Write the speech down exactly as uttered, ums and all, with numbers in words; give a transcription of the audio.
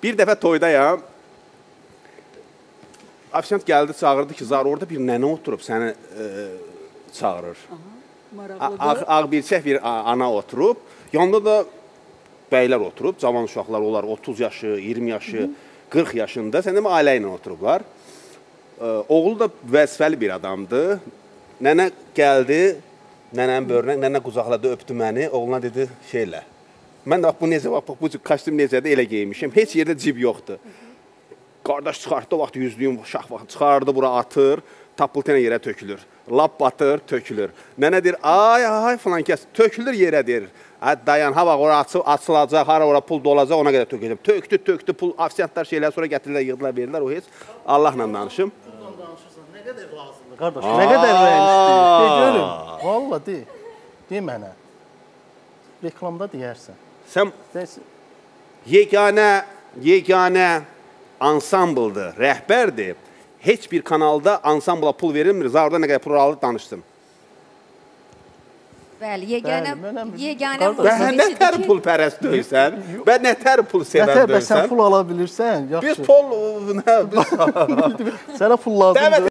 Bir dəfə toydayam. Afisant gəldi, çağırdı ki, zar orada bir nənə oturub səni e, çağırır. Ağ, ağ birçək bir ana oturub. Yanında da bəylər oturub, cavan uşaqlar, onlar otuz yaşı, iyirmi yaşı, qırx yaşında. Sən demə, ailə ilə oturublar. E, oğlu da vəzifəli bir adamdır. Nənə gəldi, nənənin börünə, nənə qucaqladı, öpdü məni. Oğluna dedi, şeylə. Mən də bax, bu necə, bax, bu kostyum necədir, elə geymişim. Heç yerdə cib yoxdur. Qardaş çıxartdı, vaxt yüzlüyüm, şax vaxt çıxardı, bura atır, tapıltı ilə yerə tökülür. Lap batır, tökülür. Nənə deyir, ay, ay, falan kəs, tökülür yerə deyir. Dayan, ha, bax, ora açılacaq, hara ora pul dolacaq, ona qədər tökülür. Töktü, töktü, pul, afisantlar şeylər, sonra gətirirlər, yığdılar, verirlər, o heç. Allahla danışım. Bundan danışırsan, nə qədər lazımdır? Qardaş, nə qədər rəymişdir? De, görüm. Valla, de. De mənə. Reklamda deyərsən. Sən yeganə, yeganə ansambıldır, rəhbərdir. Heç bir kanalda ansambla pul verilmir. Zarda nə qədər pul alıb danışdım. Bəli, yeganə, yeganə Bə, nətər pul pərəst döysən? Bə, nətər pul sevən döysən? Nətər, bə, sən pul ala bilirsən? Biz pul, nə? Sənə pul lazımdır.